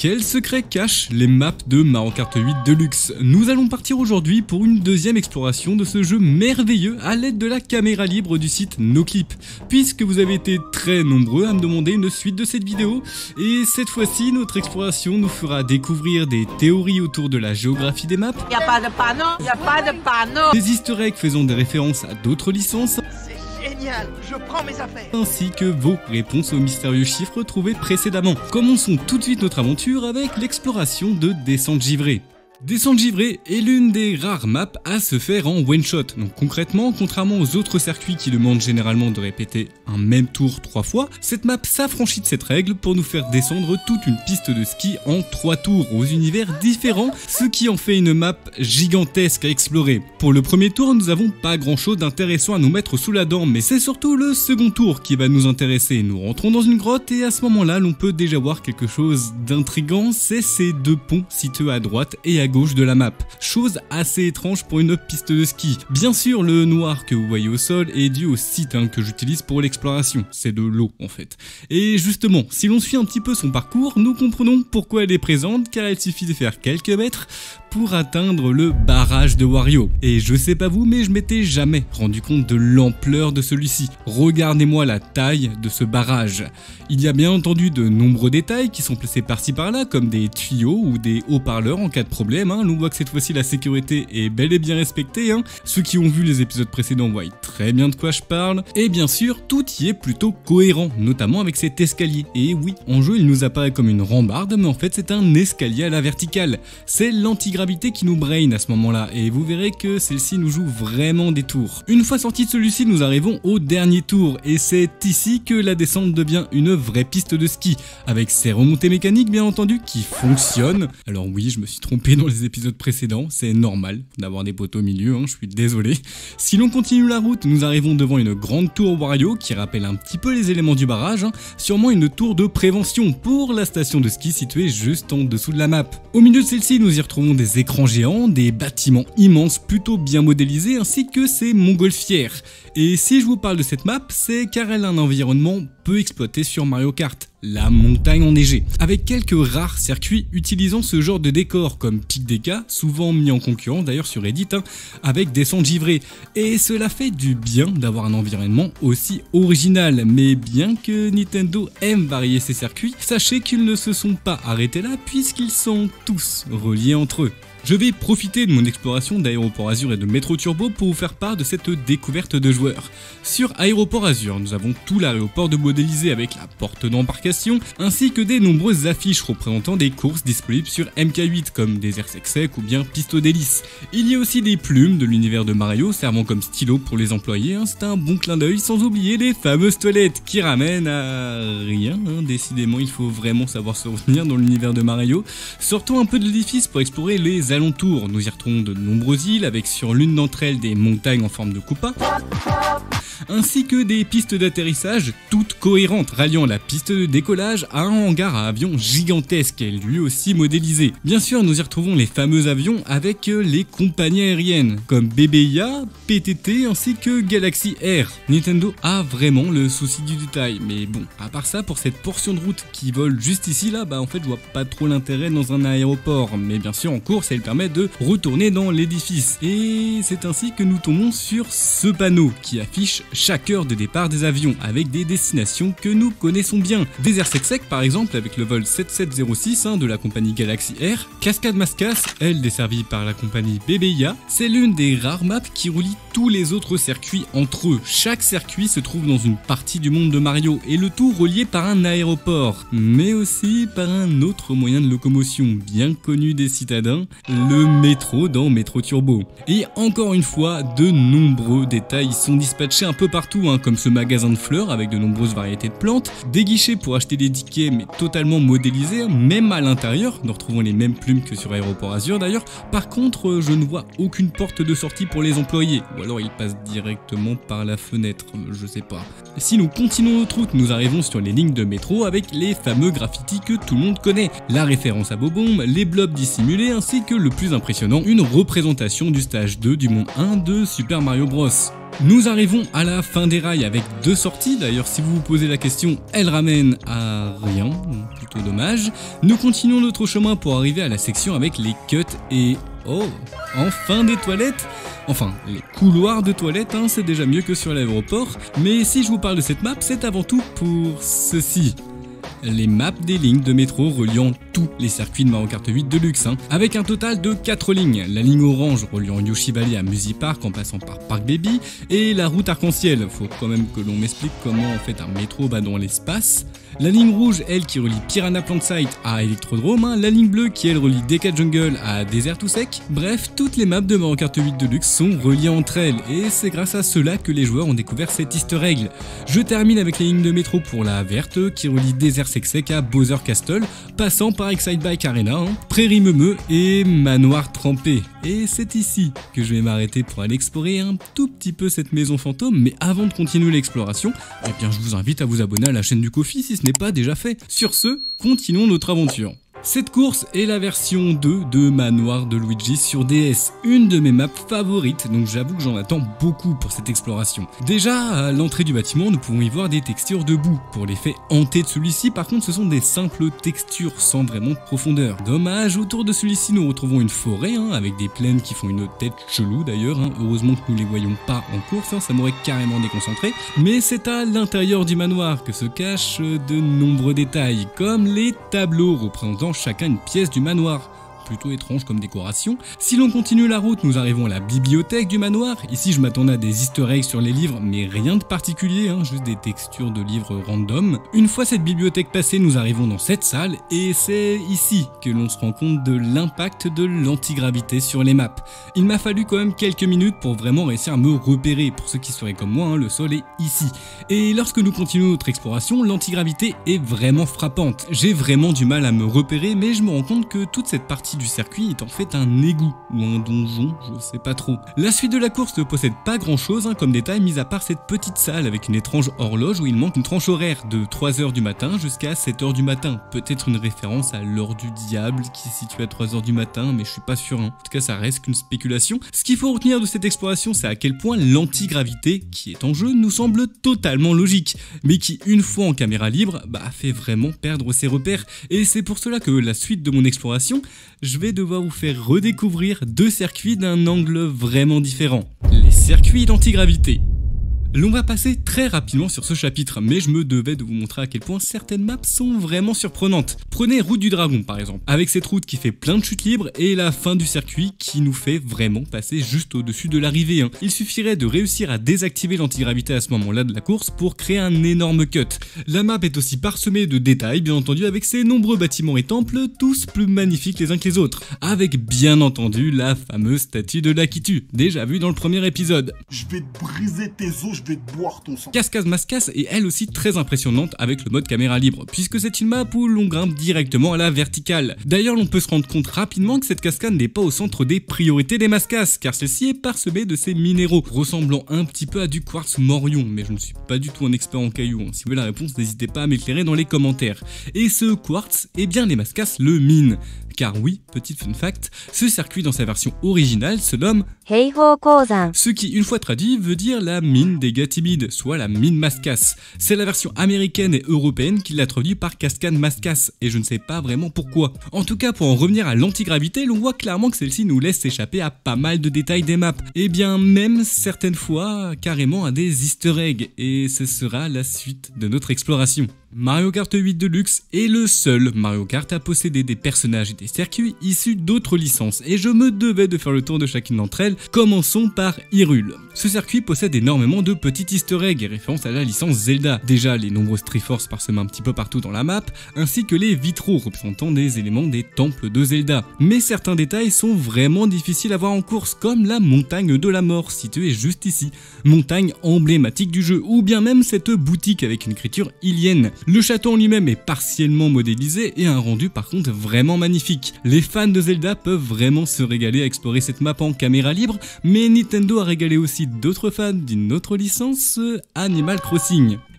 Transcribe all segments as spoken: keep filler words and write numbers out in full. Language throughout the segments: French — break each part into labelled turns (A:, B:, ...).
A: Quels secrets cachent les maps de Mario Kart huit Deluxe? Nous allons partir aujourd'hui pour une deuxième exploration de ce jeu merveilleux à l'aide de la caméra libre du site NoClip. Puisque vous avez été très nombreux à me demander une suite de cette vidéo, et cette fois-ci notre exploration nous fera découvrir des théories autour de la géographie des maps,
B: y a pas de panneau, y a pas de panneau,
A: des easter eggs faisant des références à d'autres licences,
C: génial, je prends mes affaires,
A: ainsi que vos réponses aux mystérieux chiffres trouvés précédemment. Commençons tout de suite notre aventure avec l'exploration de Descente Givrée. Descente Givrée est l'une des rares maps à se faire en one shot. Donc concrètement, contrairement aux autres circuits qui demandent généralement de répéter un même tour trois fois, cette map s'affranchit de cette règle pour nous faire descendre toute une piste de ski en trois tours aux univers différents, ce qui en fait une map gigantesque à explorer. Pour le premier tour, nous n'avons pas grand chose d'intéressant à nous mettre sous la dent, mais c'est surtout le second tour qui va nous intéresser. Nous rentrons dans une grotte et à ce moment-là, l'on peut déjà voir quelque chose d'intriguant, c'est ces deux ponts situés à droite et à gauche de la map. Chose assez étrange pour une piste de ski. Bien sûr, le noir que vous voyez au sol est dû au site hein, que j'utilise pour l'exploration. C'est de l'eau en fait. Et justement, si l'on suit un petit peu son parcours, nous comprenons pourquoi elle est présente, car il suffit de faire quelques mètres pour atteindre le barrage de Wario. Et je sais pas vous, mais je m'étais jamais rendu compte de l'ampleur de celui-ci. Regardez-moi la taille de ce barrage. Il y a bien entendu de nombreux détails qui sont placés par-ci par-là, comme des tuyaux ou des haut-parleurs en cas de problème. Hein. L'on voit que cette fois-ci la sécurité est bel et bien respectée. Hein. Ceux qui ont vu les épisodes précédents voient très bien de quoi je parle. Et bien sûr, tout y est plutôt cohérent, notamment avec cet escalier. Et oui, en jeu, il nous apparaît comme une rambarde, mais en fait c'est un escalier à la verticale. C'est l'antigravité qui nous brain à ce moment-là, et vous verrez que celle-ci nous joue vraiment des tours. Une fois sorti de celui-ci, nous arrivons au dernier tour, et c'est ici que la descente devient une vraie piste de ski, avec ses remontées mécaniques bien entendu qui fonctionnent. Alors oui, je me suis trompé dans les épisodes précédents, c'est normal d'avoir des poteaux au milieu, hein, je suis désolé. Si l'on continue la route, nous arrivons devant une grande tour Wario qui rappelle un petit peu les éléments du barrage, hein, sûrement une tour de prévention pour la station de ski située juste en dessous de la map. Au milieu de celle-ci, nous y retrouvons des écrans géants, des bâtiments immenses plutôt bien modélisés ainsi que ces montgolfières. Et si je vous parle de cette map, c'est car elle a un environnement peu exploité sur Mario Kart, la montagne enneigée, avec quelques rares circuits utilisant ce genre de décor comme Pic D K, souvent mis en concurrence d'ailleurs sur Reddit, hein, avec Descente Givrée. Et cela fait du bien d'avoir un environnement aussi original, mais bien que Nintendo aime varier ses circuits, sachez qu'ils ne se sont pas arrêtés là puisqu'ils sont tous reliés entre eux. Je vais profiter de mon exploration d'Aéroport Azur et de Metro Turbo pour vous faire part de cette découverte de joueurs. Sur Aéroport Azur, nous avons tout l'aéroport de modélisé avec la porte d'embarcation, ainsi que des nombreuses affiches représentant des courses disponibles sur M K huit comme Desert Sec ou bien Pisto d'Hélice. Il y a aussi des plumes de l'univers de Mario servant comme stylo pour les employés, hein, c'est un bon clin d'œil, sans oublier les fameuses toilettes qui ramènent à rien, hein. Décidément il faut vraiment savoir se retenir dans l'univers de Mario. Sortons un peu de l'édifice pour explorer les alentours. Nous y retrouvons de nombreuses îles avec sur l'une d'entre elles des montagnes en forme de Koopa, ainsi que des pistes d'atterrissage toutes cohérentes ralliant la piste de décollage à un hangar à avions gigantesque et lui aussi modélisé. Bien sûr, nous y retrouvons les fameux avions avec les compagnies aériennes comme B B I A, P T T ainsi que Galaxy Air. Nintendo a vraiment le souci du détail, mais bon, à part ça, pour cette portion de route qui vole juste ici là, bah en fait je vois pas trop l'intérêt dans un aéroport, mais bien sûr en course elle permet de retourner dans l'édifice. Et c'est ainsi que nous tombons sur ce panneau qui affiche chaque heure de départ des avions avec des destinations que nous connaissons bien. Desert Sec par exemple avec le vol sept sept zéro six hein, de la compagnie Galaxy Air. Cascade Mascas, elle desservie par la compagnie B B I A, c'est l'une des rares maps qui relie tous les autres circuits entre eux. Chaque circuit se trouve dans une partie du monde de Mario et le tout relié par un aéroport, mais aussi par un autre moyen de locomotion bien connu des citadins, le métro dans Metro Turbo. Et encore une fois, de nombreux détails sont dispatchés un peu partout, hein, comme ce magasin de fleurs avec de nombreuses variétés de plantes, des guichets pour acheter des tickets mais totalement modélisés, même à l'intérieur, nous retrouvons les mêmes plumes que sur Aéroport Azur d'ailleurs. Par contre, je ne vois aucune porte de sortie pour les employés, ou alors ils passent directement par la fenêtre, je sais pas. Si nous continuons notre route, nous arrivons sur les lignes de métro avec les fameux graffitis que tout le monde connaît, la référence à Bob-omb, les blobs dissimulés ainsi que le plus impressionnant, une représentation du stage deux du monde un de Super Mario Bros. Nous arrivons à la fin des rails avec deux sorties, d'ailleurs si vous vous posez la question, elles ramènent à rien, plutôt dommage. Nous continuons notre chemin pour arriver à la section avec les cuts et... oh, enfin des toilettes. Enfin, les couloirs de toilettes, hein, c'est déjà mieux que sur l'aéroport, mais si je vous parle de cette map, c'est avant tout pour ceci. Les maps des lignes de métro reliant tous les circuits de Mario Kart huit Deluxe, hein, avec un total de quatre lignes. La ligne orange reliant Yoshi Valley à Music Park en passant par Park Baby, et la route arc-en-ciel. Faut quand même que l'on m'explique comment en fait un métro va dans l'espace. La ligne rouge, elle, qui relie Piranha Plant Site à Electrodrome, hein. La ligne bleue qui, elle, relie Decca Jungle à Desert to Sec. Bref, toutes les maps de Mario Kart huit Deluxe sont reliées entre elles, et c'est grâce à cela que les joueurs ont découvert cette easter egg. Je termine avec les lignes de métro pour la verte, qui relie Desert Sec Sec à Bowser Castle, passant par Excite Bike Arena, hein, Prairie Meumeux et Manoir Trempé. Et c'est ici que je vais m'arrêter pour aller explorer un tout petit peu cette maison fantôme, mais avant de continuer l'exploration, eh bien je vous invite à vous abonner à la chaîne du Ko-Fi si ce n'est pas déjà fait. Sur ce, continuons notre aventure. Cette course est la version deux de Manoir de Luigi sur D S, une de mes maps favorites, donc j'avoue que j'en attends beaucoup pour cette exploration. Déjà, à l'entrée du bâtiment, nous pouvons y voir des textures de boue. Pour l'effet hanté de celui-ci, par contre, ce sont des simples textures sans vraiment de profondeur. Dommage, autour de celui-ci, nous retrouvons une forêt, hein, avec des plaines qui font une tête chelou d'ailleurs, hein. Heureusement que nous les voyons pas en course, hein, ça m'aurait carrément déconcentré. Mais c'est à l'intérieur du manoir que se cachent de nombreux détails, comme les tableaux représentant chacun une pièce du manoir. Plutôt étrange comme décoration. Si l'on continue la route, nous arrivons à la bibliothèque du manoir. Ici, je m'attendais à des easter eggs sur les livres, mais rien de particulier, hein, juste des textures de livres random. Une fois cette bibliothèque passée, nous arrivons dans cette salle, et c'est ici que l'on se rend compte de l'impact de l'antigravité sur les maps. Il m'a fallu quand même quelques minutes pour vraiment réussir à me repérer. Pour ceux qui seraient comme moi, hein, le sol est ici. Et lorsque nous continuons notre exploration, l'antigravité est vraiment frappante. J'ai vraiment du mal à me repérer, mais je me rends compte que toute cette partie du circuit est en fait un égout ou un donjon, je sais pas trop. La suite de la course ne possède pas grand chose hein, comme détail, mis à part cette petite salle avec une étrange horloge où il manque une tranche horaire de trois heures du matin jusqu'à sept heures du matin. Peut-être une référence à l'heure du diable qui se situe à trois heures du matin, mais je suis pas sûr. Hein. En tout cas, ça reste qu'une spéculation. Ce qu'il faut retenir de cette exploration, c'est à quel point l'antigravité qui est en jeu nous semble totalement logique, mais qui, une fois en caméra libre, bah, fait vraiment perdre ses repères. Et c'est pour cela que la suite de mon exploration, je vais devoir vous faire redécouvrir deux circuits d'un angle vraiment différent. Les circuits d'antigravité. L'on va passer très rapidement sur ce chapitre, mais je me devais de vous montrer à quel point certaines maps sont vraiment surprenantes. Prenez Route du Dragon par exemple, avec cette route qui fait plein de chutes libres et la fin du circuit qui nous fait vraiment passer juste au-dessus de l'arrivée. Hein. Il suffirait de réussir à désactiver l'antigravité à ce moment-là de la course pour créer un énorme cut. La map est aussi parsemée de détails, bien entendu, avec ses nombreux bâtiments et temples, tous plus magnifiques les uns que les autres. Avec bien entendu la fameuse statue de Lakitu, déjà vue dans le premier épisode.
D: Je vais te briser tes os, je vais te boire ton sang.
A: Cascade Mascas est elle aussi très impressionnante avec le mode caméra libre, puisque c'est une map où l'on grimpe directement à la verticale. D'ailleurs, l'on peut se rendre compte rapidement que cette cascade n'est pas au centre des priorités des Mascas, car celle-ci est parsemée de ces minéraux, ressemblant un petit peu à du quartz morion, mais je ne suis pas du tout un expert en cailloux. Hein. Si vous avez la réponse, n'hésitez pas à m'éclairer dans les commentaires. Et ce quartz, eh bien les Mascas le minent. Car oui, petit fun fact, ce circuit dans sa version originale se nomme Heihō Kozan, ce qui, une fois traduit, veut dire la mine des gars timides, soit la mine Mascas. C'est la version américaine et européenne qui l'a traduit par Cascade Mascas, et je ne sais pas vraiment pourquoi. En tout cas, pour en revenir à l'antigravité, l'on voit clairement que celle-ci nous laisse échapper à pas mal de détails des maps, et bien même certaines fois carrément à des easter eggs, et ce sera la suite de notre exploration. Mario Kart huit Deluxe est le seul Mario Kart à posséder des personnages et des circuits issus d'autres licences, et je me devais de faire le tour de chacune d'entre elles. Commençons par Hyrule. Ce circuit possède énormément de petits easter eggs et références à la licence Zelda. Déjà les nombreuses Triforce parsemées un petit peu partout dans la map, ainsi que les vitraux représentant des éléments des temples de Zelda. Mais certains détails sont vraiment difficiles à voir en course, comme la montagne de la mort située juste ici, montagne emblématique du jeu, ou bien même cette boutique avec une écriture ilienne. Le château en lui-même est partiellement modélisé et un rendu par contre vraiment magnifique. Les fans de Zelda peuvent vraiment se régaler à explorer cette map en caméra libre, mais Nintendo a régalé aussi d'autres fans d'une autre licence, Animal Crossing.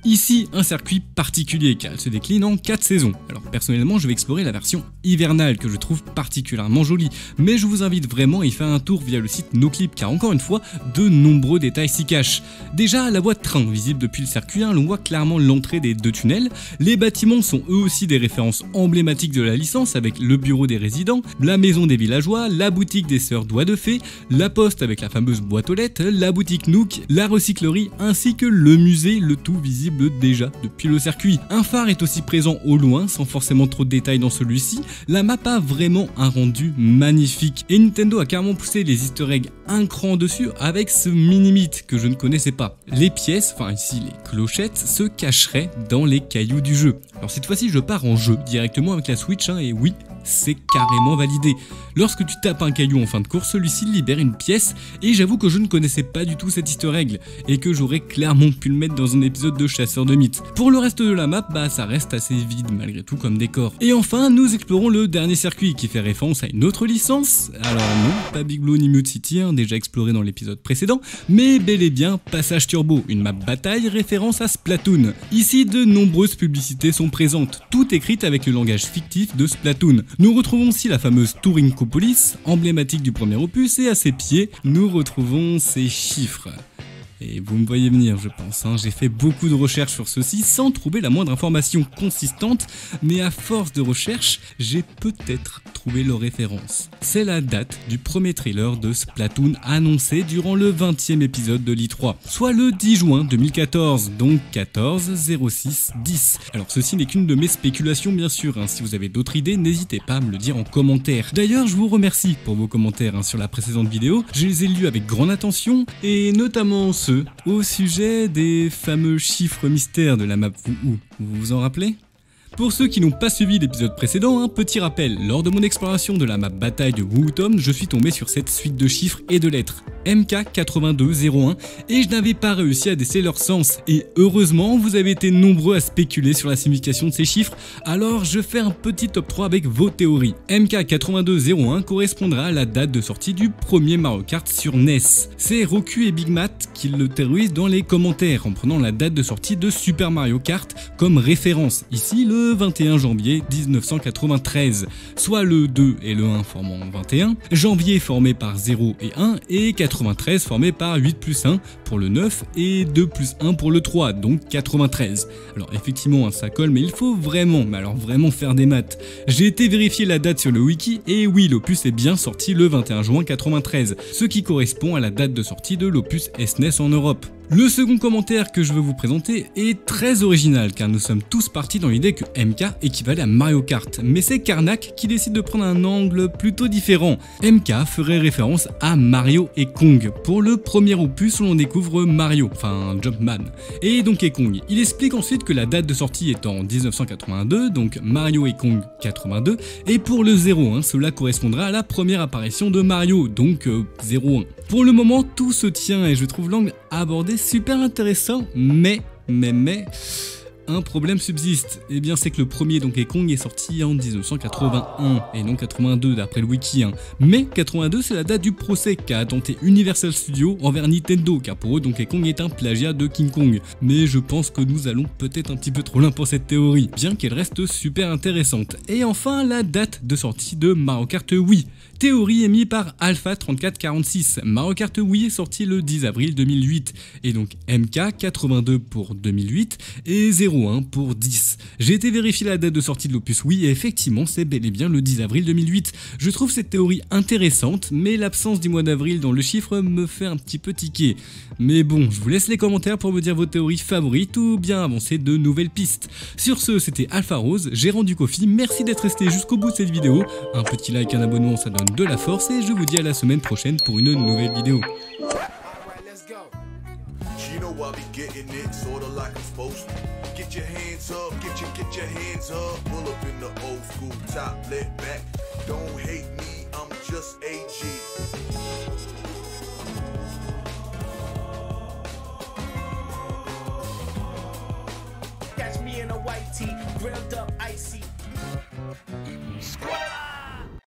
A: Ici, un circuit particulier car elle se décline en quatre saisons. Alors personnellement, je vais explorer la version hivernale que je trouve particulièrement jolie, mais je vous invite vraiment à y faire un tour via le site NoClip car encore une fois, de nombreux détails s'y cachent. Déjà, la voie de train visible depuis le circuit, hein, l'on voit clairement l'entrée des deux tunnels. Les bâtiments sont eux aussi des références emblématiques de la licence avec le bureau des résidents, la maison des villageois, la boutique des sœurs Doigts de Fée, la poste avec la fameuse boîte aux lettres, la boutique Nook, la recyclerie ainsi que le musée, le tout visible déjà depuis le circuit. Un phare est aussi présent au loin sans forcément trop de détails dans celui-ci. La map a vraiment un rendu magnifique et Nintendo a carrément poussé les easter eggs un cran dessus avec ce mini-mythe que je ne connaissais pas. Les pièces, enfin ici les clochettes, se cacheraient dans les cailloux du jeu. Alors cette fois-ci je pars en jeu directement avec la Switch hein, et oui, c'est carrément validé. Lorsque tu tapes un caillou en fin de course, celui-ci libère une pièce et j'avoue que je ne connaissais pas du tout cette easter egg et que j'aurais clairement pu le mettre dans un épisode de Chasseur de mythes. Pour le reste de la map, bah ça reste assez vide malgré tout comme décor. Et enfin, nous explorons le dernier circuit qui fait référence à une autre licence. Alors non, pas Big Blue ni Mute City, hein, déjà exploré dans l'épisode précédent, mais bel et bien Passage Turbo, une map bataille référence à Splatoon. Ici, de nombreuses publicités sont présentes, toutes écrites avec le langage fictif de Splatoon. Nous retrouvons aussi la fameuse Tour Inkopolis, emblématique du premier opus, et à ses pieds, nous retrouvons ces chiffres. Et vous me voyez venir, je pense, hein. J'ai fait beaucoup de recherches sur ceci sans trouver la moindre information consistante, mais à force de recherche, j'ai peut-être trouvé leur référence. C'est la date du premier trailer de Splatoon annoncé durant le vingtième épisode de l'E trois, soit le dix juin deux mille quatorze, donc quatorze zéro six dix. Alors ceci n'est qu'une de mes spéculations bien sûr, hein. Si vous avez d'autres idées, n'hésitez pas à me le dire en commentaire. D'ailleurs, je vous remercie pour vos commentaires hein, sur la précédente vidéo, je les ai lus avec grande attention, et notamment ceux au sujet des fameux chiffres mystères de la map Vous vous vous en rappelez? Pour ceux qui n'ont pas suivi l'épisode précédent, un petit rappel, lors de mon exploration de la map bataille de Wootom, je suis tombé sur cette suite de chiffres et de lettres, M K quatre-vingt-deux zéro un, et je n'avais pas réussi à déceler leur sens, et heureusement vous avez été nombreux à spéculer sur la signification de ces chiffres, alors je fais un petit top trois avec vos théories. M K quatre-vingt-deux zéro un correspondra à la date de sortie du premier Mario Kart sur N E S. C'est Roku et Big Matt qui le terrorisent dans les commentaires en prenant la date de sortie de Super Mario Kart comme référence, ici le vingt et un janvier mille neuf cent quatre-vingt-treize, soit le deux et le un formant vingt et un, janvier formé par zéro et un, et quatre-vingt-treize formé par huit plus un pour le neuf et deux plus un pour le trois, donc quatre-vingt-treize. Alors effectivement ça colle, mais il faut vraiment, mais alors vraiment faire des maths. J'ai été vérifier la date sur le wiki, et oui, l'opus est bien sorti le vingt et un juin quatre-vingt-treize, ce qui correspond à la date de sortie de l'opus S N E S en Europe. Le second commentaire que je veux vous présenter est très original car nous sommes tous partis dans l'idée que M K équivalait à Mario Kart, mais c'est Karnak qui décide de prendre un angle plutôt différent. M K ferait référence à Mario et Kong. Pour le premier opus où l'on découvre Mario, enfin Jumpman, et Donkey Kong. Il explique ensuite que la date de sortie est en mille neuf cent quatre-vingt-deux, donc Mario et Kong quatre-vingt-deux, et pour le zéro un, cela correspondra à la première apparition de Mario, donc euh, zéro un. Pour le moment, tout se tient et je trouve l'angle abordé super intéressant, mais, mais, mais, un problème subsiste. Et eh bien c'est que le premier Donkey Kong est sorti en mille neuf cent quatre-vingt-un et non quatre-vingt-deux d'après le wiki. Hein. Mais quatre-vingt-deux c'est la date du procès qu'a tenté Universal Studios envers Nintendo, car pour eux Donkey Kong est un plagiat de King Kong. Mais je pense que nous allons peut-être un petit peu trop loin pour cette théorie, bien qu'elle reste super intéressante. Et enfin la date de sortie de Mario Kart Wii. Théorie émise par Alpha trente-quatre quarante-six. Mario Kart Wii est sorti le dix avril deux mille huit, et donc M K quatre-vingt-deux pour deux mille huit et zéro un pour dix. J'ai été vérifier la date de sortie de l'opus Wii et effectivement c'est bel et bien le dix avril deux mille huit. Je trouve cette théorie intéressante, mais l'absence du mois d'avril dans le chiffre me fait un petit peu tiquer. Mais bon, je vous laisse les commentaires pour me dire vos théories favorites ou bien avancer de nouvelles pistes. Sur ce, c'était Alpha Rose, gérant du Ko-fi, merci d'être resté jusqu'au bout de cette vidéo. Un petit like, un abonnement, ça donne de la force et je vous dis à la semaine prochaine pour une nouvelle vidéo.
C: Catch me in a white tee, grilled up icy. Squat.